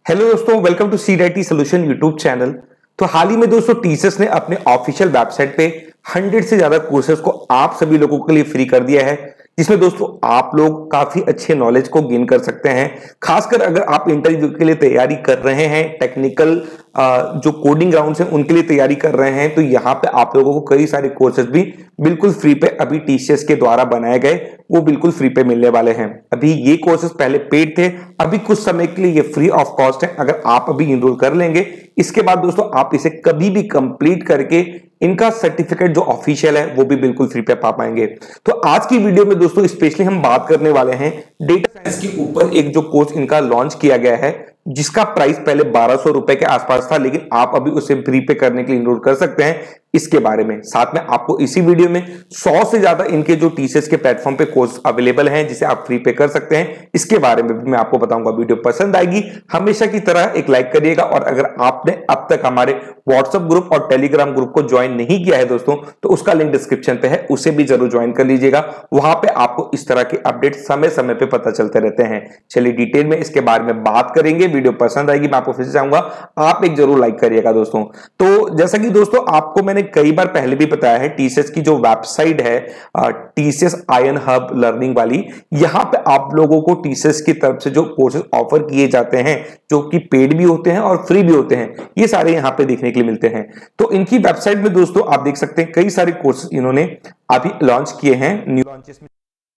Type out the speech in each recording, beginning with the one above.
Hello दोस्तों, welcome to seed solution YouTube channel. तो हाल ही में दोस्तों टीसीएस ने अपने ऑफिशियल वेबसाइट पे 100 से ज्यादा कोर्सेज को आप सभी लोगों के लिए फ्री कर दिया है, जिसमें दोस्तों आप लोग काफी अच्छे नॉलेज को गेन कर सकते हैं। खासकर अगर आप इंटरव्यू के लिए तैयारी कर रहे हैं, टेक्निकल जो कोडिंग ग्राउंड्स हैं उनके लिए तैयारी कर रहे हैं, तो यहाँ पे आप लोगों को कई सारे कोर्सेज भी बिल्कुल फ्री पे अभी टीसीएस के द्वारा बनाए गए वो बिल्कुल फ्री पे मिलने वाले हैं। अभी ये कोर्सेज पहले पेड थे, अभी कुछ समय के लिए ये फ्री ऑफ कॉस्ट है। अगर आप अभी इनरोल कर लेंगे, इसके बाद दोस्तों आप इसे कभी भी कंप्लीट करके इनका सर्टिफिकेट जो ऑफिशियल है वो भी बिल्कुल फ्री पे पा पाएंगे। तो आज की वीडियो में दोस्तों स्पेशली हम बात करने वाले हैं डेटा साइंस के ऊपर एक जो कोर्स इनका लॉन्च किया गया है, जिसका प्राइस पहले 1200 रुपए के आसपास था, लेकिन आप अभी उसे फ्री पे करने के लिए इनरोल कर सकते हैं। इसके बारे में साथ में आपको इसी वीडियो में 100 से ज्यादा इनके जो टीसीएस के प्लेटफॉर्म पे कोर्स अवेलेबल हैं जिसे आप फ्री पे कर सकते हैं, इसके बारे में भी मैं आपको बताऊंगा। वीडियो पसंद आएगी हमेशा की तरह एक लाइक करिएगा, और अगर आपने अब तक हमारे व्हाट्सएप ग्रुप और टेलीग्राम ग्रुप को ज्वाइन नहीं किया है दोस्तों, तो उसका लिंक डिस्क्रिप्शन पे है, उसे भी जरूर ज्वाइन कर लीजिएगा। वहां पे आपको इस तरह के अपडेट समय समय पे पता चलते रहते हैं। चलिए डिटेल में इसके बारे में बात करेंगे। वीडियो पसंद आएगी, मैं आपको फिर से चाहूंगा आप एक जरूर लाइक करिएगा दोस्तों। तो जैसा कि दोस्तों आपको मैंने कई बार पहले भी बताया है, टीसीएस की जो वेबसाइट है टीसीएस आयन हब लर्निंग वाली, यहां पे आप लोगों को टीसीएस की तरफ से जो कोर्सेज ऑफर किए जाते हैं, जो कि पेड भी होते हैं और फ्री भी होते हैं, ये सारे यहां पे देखने के लिए मिलते हैं। तो इनकी वेबसाइट में दोस्तों आप देख सकते हैं कई सारे कोर्सेज इन्होंने अभी लॉन्च किए हैं। न्यू लॉन्चेस में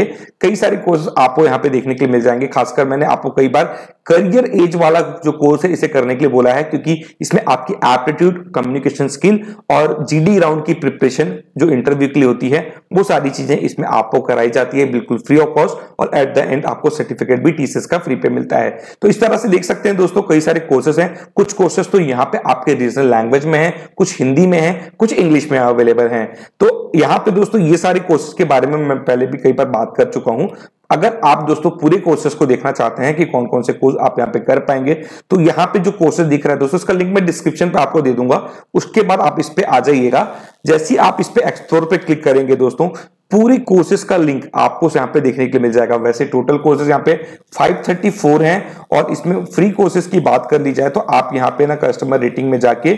कई सारे कोर्स आपको यहां पे देखने के लिए मिल जाएंगे। खासकर मैंने आपको कई बार करियर एज वाला जो कोर्स है इसे करने के लिए बोला है, क्योंकि इसमें आपकी एप्टीट्यूड, कम्युनिकेशन स्किल और जीडी राउंड की प्रिपरेशन जो इंटरव्यू के लिए होती है, वो सारी चीजें इसमें आपको कराई जाती है बिल्कुल फ्री ऑफ कॉस्ट, और एट द एंड आपको सर्टिफिकेट भी टीसीएस का फ्री पे मिलता है। तो इस तरह से देख सकते हैं दोस्तों कई सारे कोर्सेज हैं। कुछ कोर्सेज तो यहाँ पे आपके रीजनल लैंग्वेज में है, कुछ हिंदी में है, कुछ इंग्लिश में अवेलेबल हैं। तो यहाँ पे दोस्तों ये सारे कोर्सेज के बारे में मैं पहले भी कई बार बात कर चुका हूं। अगर आप दोस्तों पूरे कोर्सेज को देखना चाहते हैं कि कौन कौन से कोर्स आप यहां पे कर पाएंगे, तो यहां पे जो कोर्सेज दिख रहा है दोस्तों, इसका लिंक मैं डिस्क्रिप्शन पे आपको दे दूंगा। उसके बाद आप इस पे आ जाइएगा। जैसे ही आप इस पे एक्सप्लोर पे क्लिक करेंगे दोस्तों, पूरे कोर्सेज का लिंक आपको यहाँ पे देखने के लिए मिल जाएगा। वैसे टोटल कोर्सेज यहाँ पे 534 हैं, और इसमें फ्री कोर्सेज की बात कर ली जाए तो आप यहाँ पे ना कस्टमर रेटिंग में जाके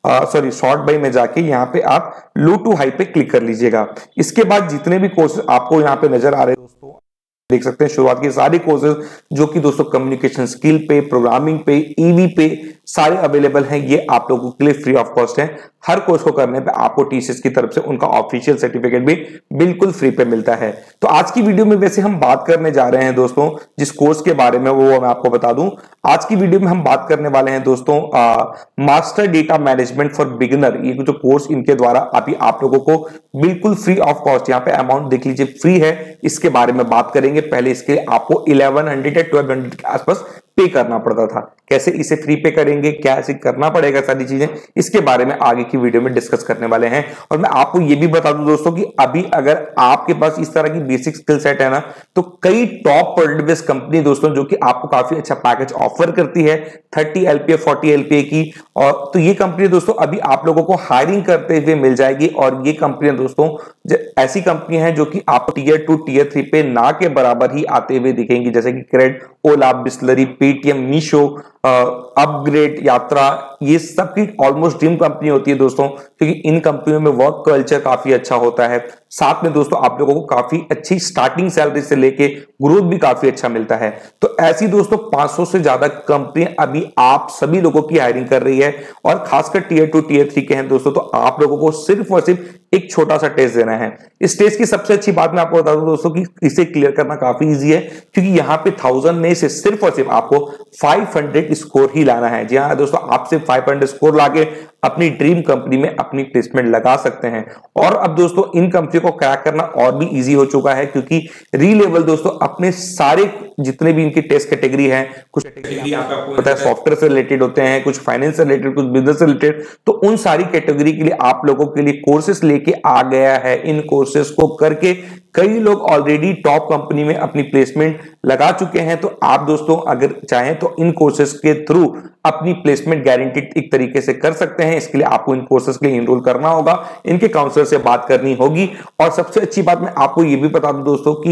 शॉर्ट बाय में जाके यहाँ पे आप लो टू हाई पे क्लिक कर लीजिएगा। इसके बाद जितने भी कोर्सेज आपको यहाँ पे नजर आ रहे हैं दोस्तों, देख सकते हैं शुरुआत के सारे कोर्सेज जो कि दोस्तों कम्युनिकेशन स्किल पे, प्रोग्रामिंग पे, ईवी पे सारे अवेलेबल हैं। ये आप लोगों के लिए फ्री ऑफ कॉस्ट है। हर कोर्स को करने पे आपको टीसीएस की तरफ से उनका ऑफिशियल सर्टिफिकेट भी बिल्कुल फ्री पे मिलता है। तो आज की वीडियो में वैसे हम बात करने जा रहे हैं दोस्तों जिस कोर्स के बारे में, वो मैं आपको बता दूं। आज की वीडियो में हम बात करने वाले हैं दोस्तों master data management for beginner. ये जो कोर्स इनके द्वारा अभी आप लोगों को बिल्कुल फ्री ऑफ कॉस्ट, यहाँ पे अमाउंट देख लीजिए फ्री है, इसके बारे में बात करेंगे। पहले इसके आपको 1100 या 1200 के आसपास पे करना पड़ता था। कैसे इसे फ्री पे करेंगे, क्या ऐसे करना पड़ेगा, सारी चीजें इसके बारे में आगे की वीडियो में डिस्कस करने वाले हैं। और मैं आपको ये भी बता दूं दोस्तों कि अभी अगर आपके पास इस तरह की बेसिक स्किल सेट है ना, तो कई टॉप प्रोडक्ट बेस्ड कंपनी दोस्तों जो कि आपको काफी अच्छा पैकेज ऑफर करती है 30 LPA 40 LPA की, और तो ये कंपनी दोस्तों अभी आप लोगों को हायरिंग करते हुए मिल जाएगी। और ये कंपनियां दोस्तों ऐसी कंपनी है जो कि आप टीयर 2 टीयर 3 पे ना के बराबर ही आते हुए दिखेंगी, जैसे कि Cred, Ola, Bisleri, Paytm, Meesho, upGrad, Yatra, ये सब की ऑलमोस्ट ड्रीम कंपनी होती है दोस्तों, क्योंकि इन कंपनियों में वर्क कल्चर काफी अच्छा होता है। साथ में दोस्तों आप लोगों को काफी अच्छी स्टार्टिंग सैलरी से लेके ग्रोथ भी काफी अच्छा मिलता है। तो ऐसी दोस्तों 500 से ज्यादा कंपनियां अभी आप सभी लोगों की हायरिंग कर रही है, और खासकर टीयर 2 टीयर 3 के हैं दोस्तों, तो आप लोगों को सिर्फ और सिर्फ एक छोटा सा टेस्ट देना है। इस टेस्ट की सबसे अच्छी बात मैं आपको बता दूं दोस्तों कि इसे क्लियर करना काफी इजी है, क्योंकि यहाँ पे 1000 में से सिर्फ और सिर्फ आपको 500 स्कोर ही लाना है। जी हाँ दोस्तों, आप सिर्फ 500 स्कोर लाके अपनी ड्रीम कंपनी में अपनी प्लेसमेंट लगा सकते हैं। और अब दोस्तों इन कंपनियों को क्रैक करना और भी इजी हो चुका है, क्योंकि री लेवल दोस्तों अपने सारे जितने भी इनकी टेस्ट कैटेगरी है, कुछ कैटेगरी आपको पता है सॉफ्टवेयर से रिलेटेड होते हैं, कुछ फाइनेंस से रिलेटेड, कुछ बिजनेस से रिलेटेड, तो उन सारी कैटेगरी के लिए आप लोगों के लिए कोर्सेस लेके आ गया है। इन कोर्सेस को करके कई लोग ऑलरेडी टॉप कंपनी में अपनी प्लेसमेंट लगा चुके हैं। तो आप दोस्तों अगर चाहें तो इन कोर्सेस के थ्रू अपनी प्लेसमेंट गारंटीड एक तरीके से कर सकते हैं। इसके लिए आपको इन कोर्सेस के लिए इनरोल करना होगा, इनके काउंसलर से बात करनी होगी। और सबसे अच्छी बात मैं आपको ये भी बता दूं दोस्तों कि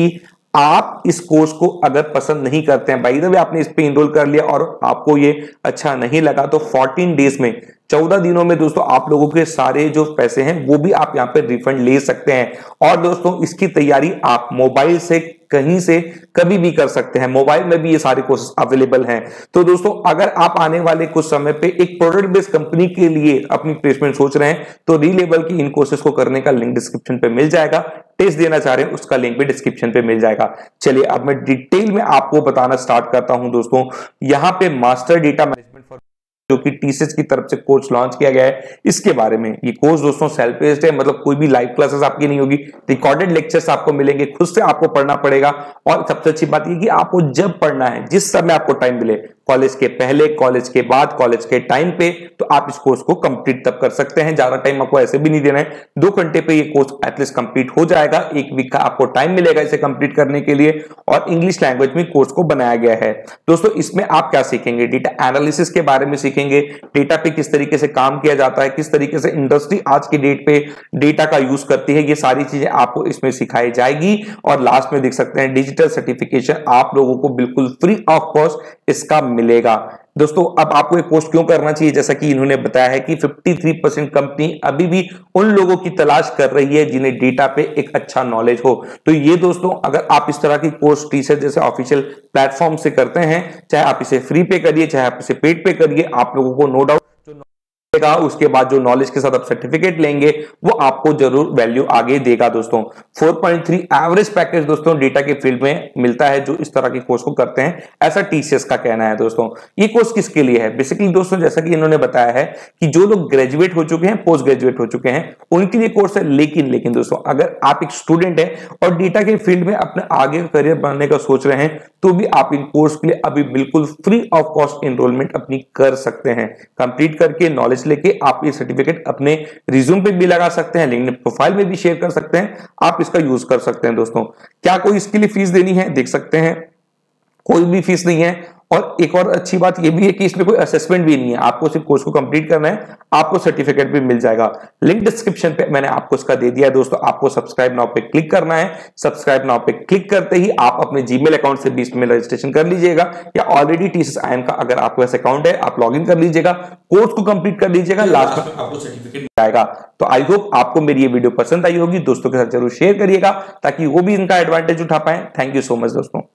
आप इस कोर्स को अगर पसंद नहीं करते हैं, बाय द वे आपने इस पे इनरोल कर लिया और आपको ये अच्छा नहीं लगा, तो 14 डेज में 14 दिनों में दोस्तों आप लोगों के सारे जो पैसे हैं वो भी आप यहां पे रिफंड ले सकते हैं। और दोस्तों इसकी तैयारी आप मोबाइल से कहीं से कभी भी कर सकते हैं, मोबाइल में भी ये सारे कोर्सेस अवेलेबल हैं। तो दोस्तों अगर आप आने वाले कुछ समय पे एक प्रोडक्ट बेस्ड कंपनी के लिए अपनी प्लेसमेंट सोच रहे हैं तो रीलेबल की इन कोर्सेस को करने का लिंक डिस्क्रिप्शन पे मिल जाएगा। टेस्ट देना चाह रहे हैं उसका लिंक भी डिस्क्रिप्शन पे मिल जाएगा। चलिए अब मैं डिटेल में आपको बताना स्टार्ट करता हूं दोस्तों। यहां पे मास्टर डेटा मैनेजमेंट फॉर जो कि टीसीएस की तरफ से कोर्स लॉन्च किया गया है, इसके बारे में। ये कोर्स दोस्तों सेल्फ बेस्ड है, मतलब कोई भी लाइव क्लासेस आपकी नहीं होगी, रिकॉर्डेड लेक्चर्स आपको मिलेंगे, खुद से आपको पढ़ना पड़ेगा। और सबसे अच्छी बात ये कि आपको जब पढ़ना है, जिस समय आपको टाइम मिले, कॉलेज के पहले, कॉलेज के बाद, कॉलेज के टाइम पे, तो आप इस कोर्स को कंप्लीट तब कर सकते हैं। ज्यादा टाइम आपको ऐसे भी नहीं देना है, 2 घंटे पे ये कोर्स एटलीस्ट कंप्लीट हो जाएगा। 1 वीक का आपको टाइम मिलेगा इसे कंप्लीट करने के लिए। और इंग्लिश लैंग्वेज में कोर्स को बनाया गया है। दोस्तों इसमें आप क्या सीखेंगे? डेटा एनालिसिस के बारे में सीखेंगे, डेटा पे किस तरीके से काम किया जाता है, किस तरीके से इंडस्ट्री आज की डेट पे डेटा का यूज करती है, ये सारी चीजें आपको इसमें सिखाई जाएगी। और लास्ट में देख सकते हैं डिजिटल सर्टिफिकेशन आप लोगों को बिल्कुल फ्री ऑफ कॉस्ट इसका मिलेगा। दोस्तों अब आपको एक कोर्स क्यों करना चाहिए? जैसा कि इन्होंने बताया है कि 53% कंपनी अभी भी उन लोगों की तलाश कर रही है जिन्हें डेटा पे एक अच्छा नॉलेज हो। तो ये दोस्तों अगर आप इस तरह की कोर्स टीचर जैसे ऑफिशियल प्लेटफॉर्म से करते हैं, चाहे आप इसे फ्री पे करिए चाहे आप इसे पेड पे करिए, आप लोगों को नो डाउट उसके बाद जो नॉलेज के साथ आप सर्टिफिकेट लेंगे वो आपको जरूर वैल्यू आगे देगा। दोस्तों 4.3 एवरेज पैकेज दोस्तों डेटा के फील्ड में मिलता है जो इस तरह के कोर्स को करते हैं, ऐसा टीसीएस का कहना है। दोस्तों ये कोर्स किसके लिए है? बेसिकली दोस्तों जैसा कि इन्होंने बताया है कि जो लोग ग्रेजुएट हो चुके हैं, पोस्ट ग्रेजुएट हो चुके हैं, उनके लिए कोर्स है। लेकिन दोस्तों अगर आप एक स्टूडेंट है और डेटा के फील्ड में अपने आगे करियर बनाने का सोच रहे हैं तो भी आप इन कोर्स के लिए अभी बिल्कुल फ्री ऑफ कॉस्ट एनरोलमेंट अपनी कर सकते हैं। कंप्लीट करके नॉलेज लेके आप ये सर्टिफिकेट अपने रिज्यूम पे भी लगा सकते हैं, लिंक्डइन प्रोफाइल में भी शेयर कर सकते हैं, आप इसका यूज कर सकते हैं। दोस्तों क्या कोई इसके लिए फीस देनी है? देख सकते हैं कोई भी फीस नहीं है। और एक और अच्छी बात यह भी है कि इसमें कोई असेसमेंट भी नहीं है, आपको सिर्फ कोर्स को कंप्लीट करना है, आपको सर्टिफिकेट भी मिल जाएगा। लिंक डिस्क्रिप्शन पे मैंने आपको इसका दे दिया है। दोस्तों आपको सब्सक्राइब नाउ पे क्लिक करना है। सब्सक्राइब नाउ पे क्लिक करते ही आप अपने जीमेल अकाउंट से भी इसमें रजिस्ट्रेशन कर लीजिएगा, या ऑलरेडी टीसीएस IIM का अगर आपके पास अकाउंट है आप लॉग इन कर लीजिएगा, कोर्स को कंप्लीट कर लीजिएगा, लास्ट में आपको सर्टिफिकेट मिल जाएगा। तो आई होप आपको मेरी ये वीडियो पसंद आई होगी। दोस्तों के साथ जरूर शेयर करिएगा ताकि वो भी इनका एडवांटेज उठा पाए। थैंक यू सो मच दोस्तों।